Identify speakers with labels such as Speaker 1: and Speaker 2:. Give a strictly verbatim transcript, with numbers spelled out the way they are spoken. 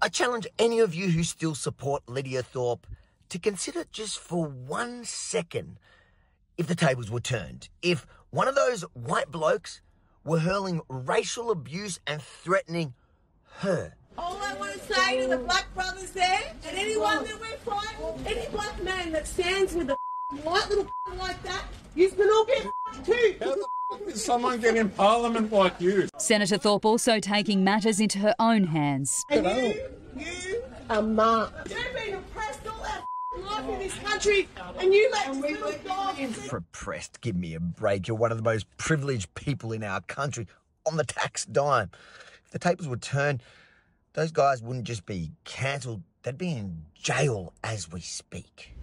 Speaker 1: I challenge any of you who still support Lidia Thorpe to consider just for one second if the tables were turned. If one of those white blokes were hurling racial abuse and threatening her.
Speaker 2: All I want to say to the black brothers there, and anyone that we're fighting, any black man that stands with a white little like that, you can all get too.
Speaker 3: How the f*** did someone get in Parliament like you?
Speaker 4: Senator Thorpe also taking matters into her own hands.
Speaker 2: And you, you are marked. You've been oppressed all our life in this country, and you let this little dog...
Speaker 1: Repressed, give me a break. You're one of the most privileged people in our country on the tax dime. If the tables were turned, those guys wouldn't just be cancelled, they'd be in jail as we speak.